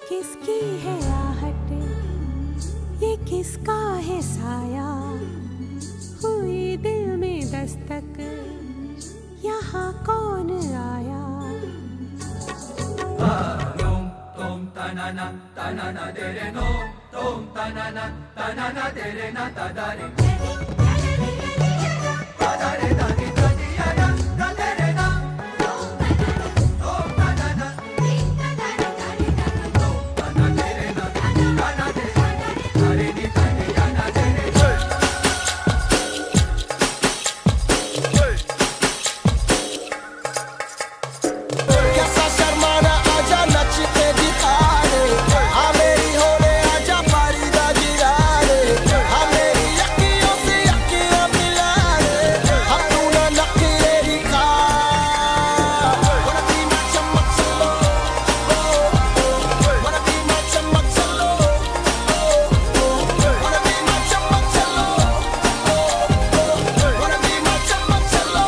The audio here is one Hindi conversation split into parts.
किसकी है आहट, ये किसका है साया, हुई दिल में दस्तक, यहाँ कौन आया। Tom tanana tanana dere no, tom tanana tanana dere na tadare. Tadare dadi dadi yana tadare na. Tom tanana tadana dare na, tom tanana dere na tadana dare ni tadi yana dere. कैसा शर्माना आजा नच के दिखा दे, हाँ मेरी होने आजा फारिदा गिरा दे, हाँ मेरी अखियों से अखियां मिला दे, हम तू ना नखरे दिखा। Wanna be my चमक चलो, wanna be my चमक चलो, wanna be my चमक चलो, wanna be my चमक चलो।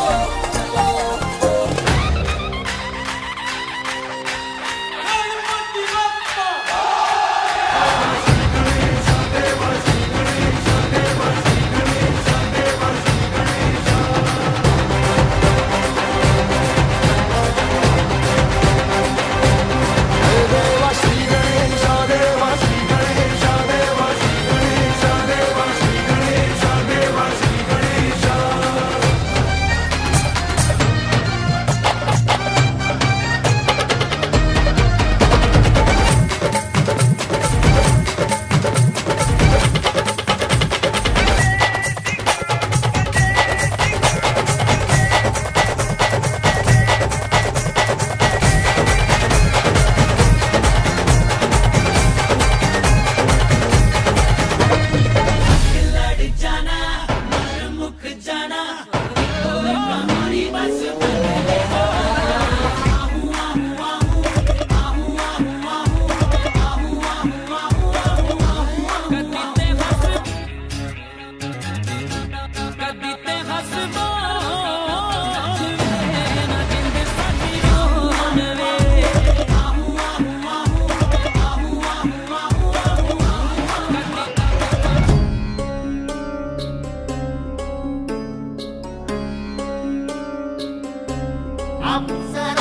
अप्सरा